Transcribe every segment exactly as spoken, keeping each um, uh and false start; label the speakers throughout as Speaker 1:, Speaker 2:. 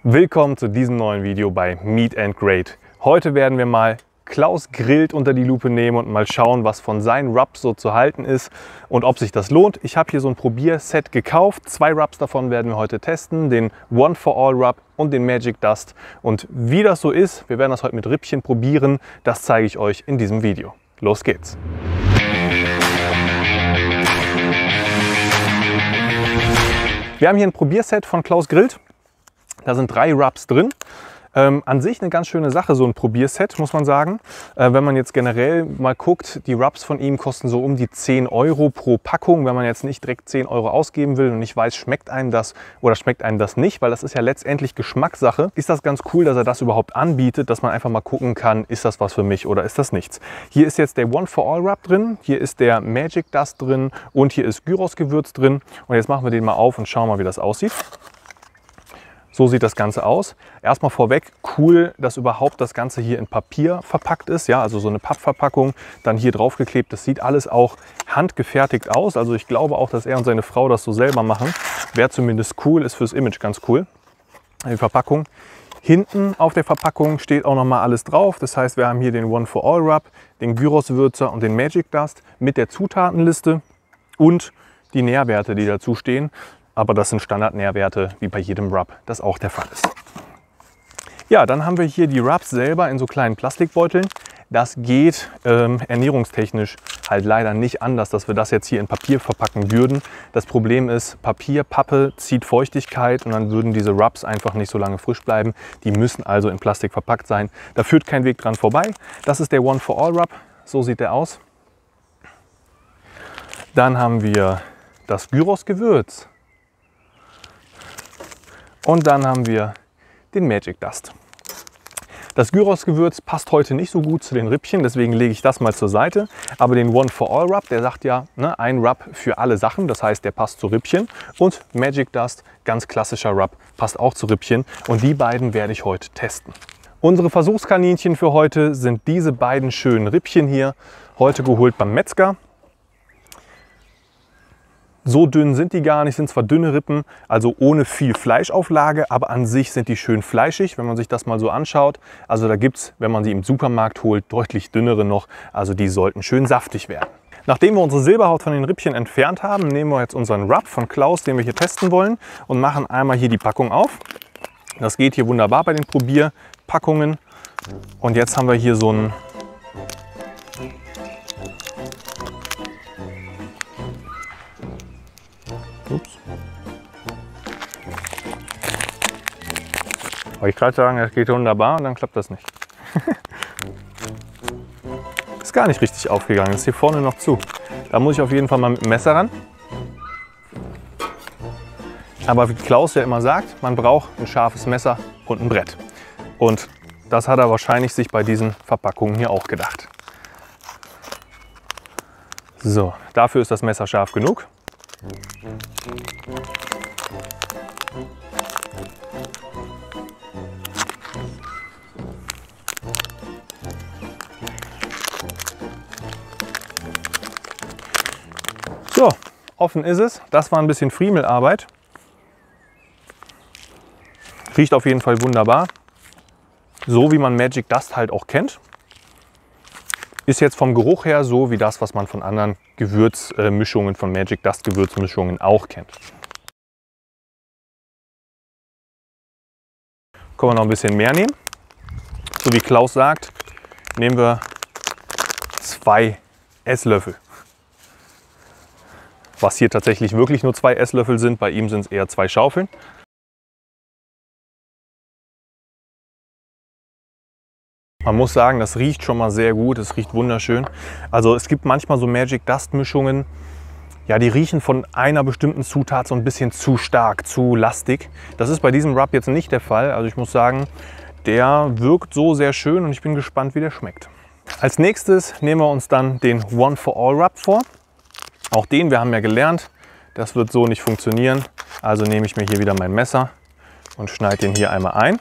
Speaker 1: Willkommen zu diesem neuen Video bei Meet and Grade. Heute werden wir mal Klaus Grillt unter die Lupe nehmen und mal schauen, was von seinen Rubs so zu halten ist und ob sich das lohnt. Ich habe hier so ein Probierset gekauft. Zwei Rubs davon werden wir heute testen, den One for All Rub und den Magic Dust. Und wie das so ist, wir werden das heute mit Rippchen probieren, das zeige ich euch in diesem Video. Los geht's! Wir haben hier ein Probierset von Klaus Grillt. Da sind drei Rubs drin. Ähm, an sich eine ganz schöne Sache, so ein Probierset, muss man sagen. Äh, wenn man jetzt generell mal guckt, die Rubs von ihm kosten so um die zehn Euro pro Packung. Wenn man jetzt nicht direkt zehn Euro ausgeben will und nicht weiß, schmeckt einem das oder schmeckt einem das nicht, weil das ist ja letztendlich Geschmackssache, ist das ganz cool, dass er das überhaupt anbietet, dass man einfach mal gucken kann, ist das was für mich oder ist das nichts. Hier ist jetzt der One for All Rub drin, hier ist der Magic Dust drin und hier ist Gyros-Gewürz drin. Und jetzt machen wir den mal auf und schauen mal, wie das aussieht. So sieht das Ganze aus. Erstmal vorweg, cool, dass überhaupt das Ganze hier in Papier verpackt ist. Ja, also so eine Pappverpackung, dann hier drauf geklebt. Das sieht alles auch handgefertigt aus. Also ich glaube auch, dass er und seine Frau das so selber machen. Wäre zumindest cool, ist fürs Image ganz cool. Die Verpackung. Hinten auf der Verpackung steht auch noch mal alles drauf. Das heißt, wir haben hier den One for All Rub, den Gyros-Würzer und den Magic Dust mit der Zutatenliste und die Nährwerte, die dazu stehen. Aber das sind Standardnährwerte, wie bei jedem Rub das auch der Fall ist. Ja, dann haben wir hier die Rubs selber in so kleinen Plastikbeuteln. Das geht ähm, ernährungstechnisch halt leider nicht anders, dass wir das jetzt hier in Papier verpacken würden. Das Problem ist, Papier, Pappe zieht Feuchtigkeit und dann würden diese Rubs einfach nicht so lange frisch bleiben. Die müssen also in Plastik verpackt sein. Da führt kein Weg dran vorbei. Das ist der One for All Rub. So sieht der aus. Dann haben wir das Gyros-Gewürz. Und dann haben wir den Magic Dust. Das Gyros-Gewürz passt heute nicht so gut zu den Rippchen, deswegen lege ich das mal zur Seite. Aber den One for All Rub, der sagt ja, ne, ein Rub für alle Sachen, das heißt, der passt zu Rippchen. Und Magic Dust, ganz klassischer Rub, passt auch zu Rippchen. Und die beiden werde ich heute testen. Unsere Versuchskaninchen für heute sind diese beiden schönen Rippchen hier, heute geholt beim Metzger. So dünn sind die gar nicht, sind zwar dünne Rippen, also ohne viel Fleischauflage, aber an sich sind die schön fleischig, wenn man sich das mal so anschaut. Also da gibt es, wenn man sie im Supermarkt holt, deutlich dünnere noch, also die sollten schön saftig werden. Nachdem wir unsere Silberhaut von den Rippchen entfernt haben, nehmen wir jetzt unseren Rub von Klaus, den wir hier testen wollen, und machen einmal hier die Packung auf. Das geht hier wunderbar bei den Probierpackungen. Und jetzt haben wir hier so einen Ups. Wollte ich gerade sagen, das geht wunderbar und dann klappt das nicht. Ist gar nicht richtig aufgegangen, ist hier vorne noch zu. Da muss ich auf jeden Fall mal mit dem Messer ran. Aber wie Klaus ja immer sagt, man braucht ein scharfes Messer und ein Brett. Und das hat er wahrscheinlich sich bei diesen Verpackungen hier auch gedacht. So, dafür ist das Messer scharf genug. So, offen ist es. Das war ein bisschen Friemelarbeit. Riecht auf jeden Fall wunderbar. So wie man Magic Dust halt auch kennt. Ist jetzt vom Geruch her so wie das, was man von anderen Gewürzmischungen, von Magic Dust Gewürzmischungen auch kennt. Können wir noch ein bisschen mehr nehmen. So wie Klaus sagt, nehmen wir zwei Esslöffel. Was hier tatsächlich wirklich nur zwei Esslöffel sind, bei ihm sind es eher zwei Schaufeln. Man muss sagen, das riecht schon mal sehr gut, es riecht wunderschön. Also es gibt manchmal so Magic Dust Mischungen, ja, die riechen von einer bestimmten Zutat so ein bisschen zu stark, zu lastig. Das ist bei diesem Rub jetzt nicht der Fall. Also ich muss sagen, der wirkt so sehr schön und ich bin gespannt, wie der schmeckt. Als nächstes nehmen wir uns dann den One for All Rub vor. Auch den, wir haben ja gelernt, das wird so nicht funktionieren. Also nehme ich mir hier wieder mein Messer und schneide den hier einmal ein.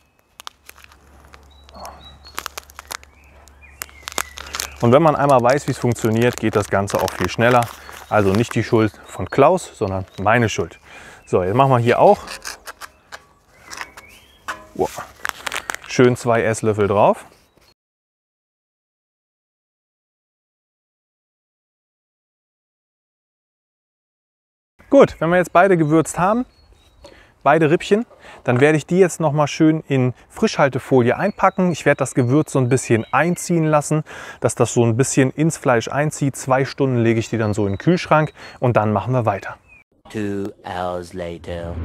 Speaker 1: Und wenn man einmal weiß, wie es funktioniert, geht das Ganze auch viel schneller. Also nicht die Schuld von Klaus, sondern meine Schuld. So, jetzt machen wir hier auch Wow. Schön zwei Esslöffel drauf. Gut, wenn wir jetzt beide gewürzt haben, beide Rippchen, dann werde ich die jetzt noch mal schön in Frischhaltefolie einpacken. Ich werde das Gewürz so ein bisschen einziehen lassen, dass das so ein bisschen ins Fleisch einzieht. Zwei Stunden lege ich die dann so in den Kühlschrank und dann machen wir weiter.
Speaker 2: Two hours later.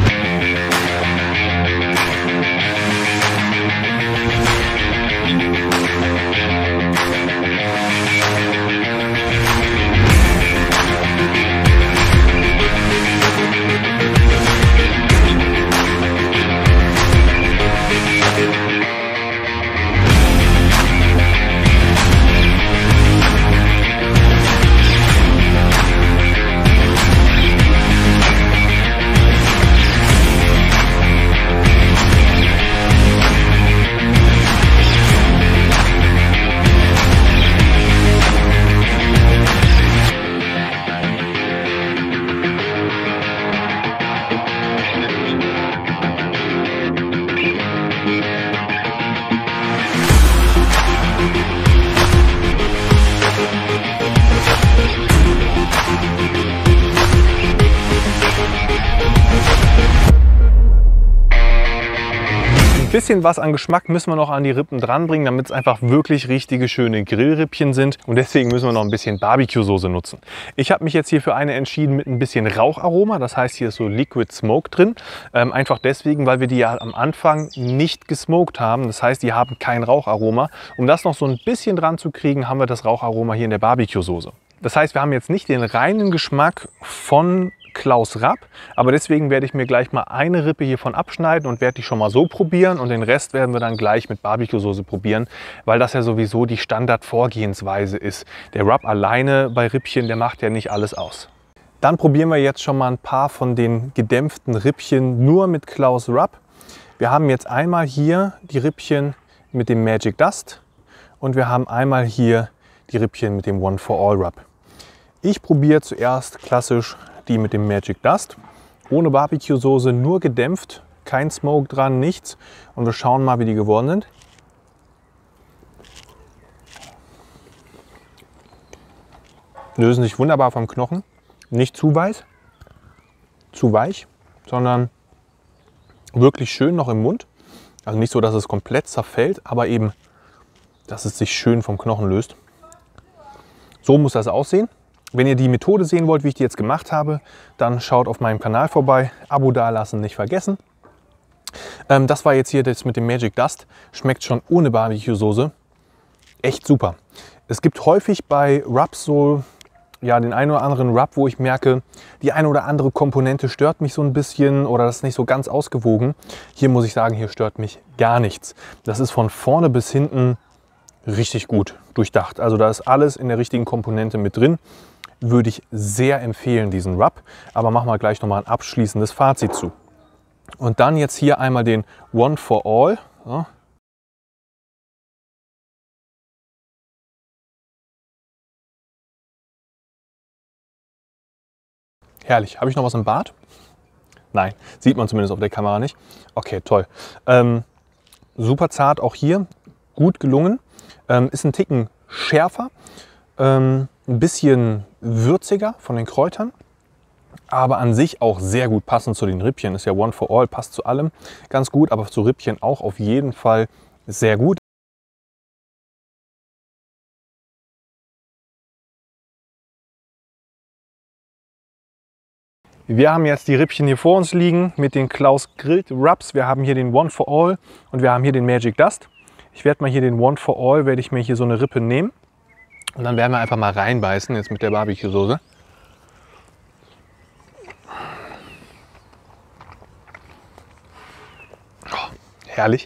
Speaker 1: Ein bisschen was an Geschmack müssen wir noch an die Rippen dranbringen, damit es einfach wirklich richtige schöne Grillrippchen sind. Und deswegen müssen wir noch ein bisschen Barbecue-Soße nutzen. Ich habe mich jetzt hier für eine entschieden mit ein bisschen Raucharoma. Das heißt, hier ist so Liquid Smoke drin. Ähm, einfach deswegen, weil wir die ja am Anfang nicht gesmoked haben. Das heißt, die haben kein Raucharoma. Um das noch so ein bisschen dran zu kriegen, haben wir das Raucharoma hier in der Barbecue-Soße. Das heißt, wir haben jetzt nicht den reinen Geschmack von Klaus Rapp, aber deswegen werde ich mir gleich mal eine Rippe hiervon abschneiden und werde die schon mal so probieren und den Rest werden wir dann gleich mit Barbecue-Soße probieren, weil das ja sowieso die Standardvorgehensweise ist. Der Rapp alleine bei Rippchen, der macht ja nicht alles aus. Dann probieren wir jetzt schon mal ein paar von den gedämpften Rippchen nur mit Klaus Rapp. Wir haben jetzt einmal hier die Rippchen mit dem Magic Dust und wir haben einmal hier die Rippchen mit dem One for All Rapp. Ich probiere zuerst klassisch die mit dem Magic Dust, ohne Barbecue-Soße, nur gedämpft, kein Smoke dran, nichts. Und wir schauen mal, wie die geworden sind. Lösen sich wunderbar vom Knochen, nicht zu weiß, zu weich, sondern wirklich schön noch im Mund. Also nicht so, dass es komplett zerfällt, aber eben, dass es sich schön vom Knochen löst. So muss das aussehen. Wenn ihr die Methode sehen wollt, wie ich die jetzt gemacht habe, dann schaut auf meinem Kanal vorbei. Abo dalassen nicht vergessen. Ähm, das war jetzt hier das mit dem Magic Dust. Schmeckt schon ohne Barbecue-Soße echt super. Es gibt häufig bei Rubs so ja, den einen oder anderen Rub, wo ich merke, die eine oder andere Komponente stört mich so ein bisschen oder das ist nicht so ganz ausgewogen. Hier muss ich sagen, hier stört mich gar nichts. Das ist von vorne bis hinten richtig gut durchdacht. Also da ist alles in der richtigen Komponente mit drin. Würde ich sehr empfehlen, diesen Rub. Aber machen wir gleich nochmal ein abschließendes Fazit zu. Und dann jetzt hier einmal den One for All. Ja. Herrlich. Habe ich noch was im Bart? Nein, sieht man zumindest auf der Kamera nicht. Okay, toll. Ähm, super zart auch hier. Gut gelungen. Ähm, ist ein Ticken schärfer. Ähm, ein bisschen würziger von den Kräutern, aber an sich auch sehr gut passend zu den Rippchen. Ist ja One for All, passt zu allem ganz gut, aber zu Rippchen auch auf jeden Fall sehr gut. Wir haben jetzt die Rippchen hier vor uns liegen mit den Klaus Grilled Rubs. Wir haben hier den One for All und wir haben hier den Magic Dust. Ich werde mal hier den One for All, werde ich mir hier so eine Rippe nehmen. Und dann werden wir einfach mal reinbeißen, jetzt mit der Barbecue-Soße. Oh, herrlich.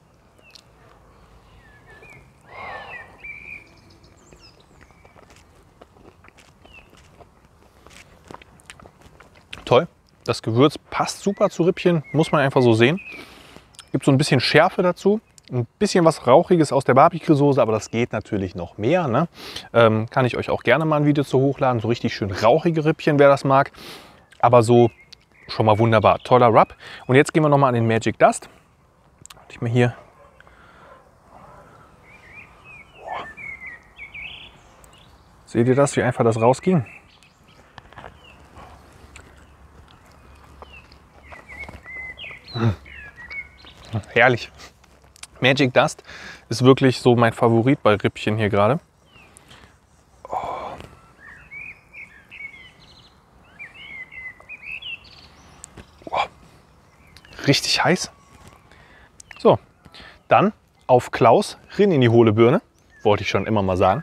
Speaker 1: Toll. Das Gewürz passt super zu Rippchen, muss man einfach so sehen. Gibt so ein bisschen Schärfe dazu. Ein bisschen was Rauchiges aus der Barbecue-Soße, aber das geht natürlich noch mehr. Ne? Ähm, kann ich euch auch gerne mal ein Video zu hochladen. So richtig schön rauchige Rippchen, wer das mag. Aber so schon mal wunderbar. Toller Rub. Und jetzt gehen wir nochmal an den Magic Dust. Ich mal hier. Boah. Seht ihr das, wie einfach das rausging? Mmh. Herrlich. Magic Dust ist wirklich so mein Favorit bei Rippchen hier gerade. Oh. Oh. Richtig heiß. So, dann auf Klaus, rin in die hohle Birne. Wollte ich schon immer mal sagen.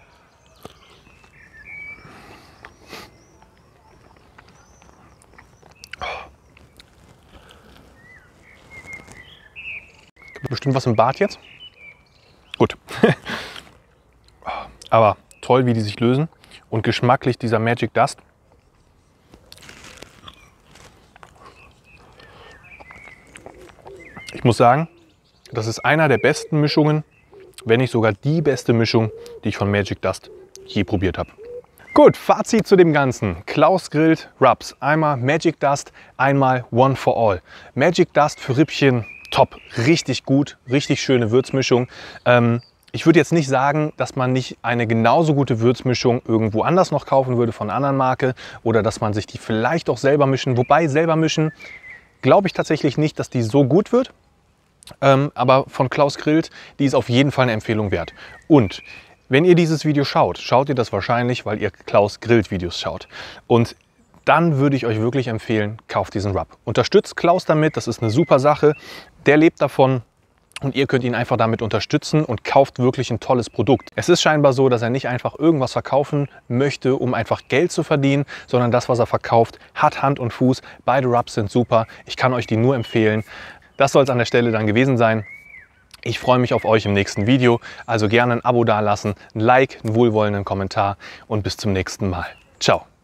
Speaker 1: Bestimmt was im Bad jetzt. Gut. Aber toll, wie die sich lösen. Und geschmacklich dieser Magic Dust. Ich muss sagen, das ist einer der besten Mischungen, wenn nicht sogar die beste Mischung, die ich von Magic Dust je probiert habe. Gut, Fazit zu dem Ganzen. Klaus grillt Rubs. Einmal Magic Dust, einmal One for All. Magic Dust für Rippchen. Top, richtig gut, richtig schöne Würzmischung. Ähm, ich würde jetzt nicht sagen, dass man nicht eine genauso gute Würzmischung irgendwo anders noch kaufen würde von einer anderen Marke oder dass man sich die vielleicht auch selber mischen. Wobei selber mischen, glaube ich tatsächlich nicht, dass die so gut wird. Ähm, aber von Klaus grillt, die ist auf jeden Fall eine Empfehlung wert. Und wenn ihr dieses Video schaut, schaut ihr das wahrscheinlich, weil ihr Klaus grillt Videos schaut. Und dann würde ich euch wirklich empfehlen, kauft diesen Rub. Unterstützt Klaus damit, das ist eine super Sache. Der lebt davon und ihr könnt ihn einfach damit unterstützen und kauft wirklich ein tolles Produkt. Es ist scheinbar so, dass er nicht einfach irgendwas verkaufen möchte, um einfach Geld zu verdienen, sondern das, was er verkauft, hat Hand und Fuß. Beide Rubs sind super. Ich kann euch die nur empfehlen. Das soll es an der Stelle dann gewesen sein. Ich freue mich auf euch im nächsten Video. Also gerne ein Abo dalassen, ein Like, einen wohlwollenden Kommentar und bis zum nächsten Mal. Ciao.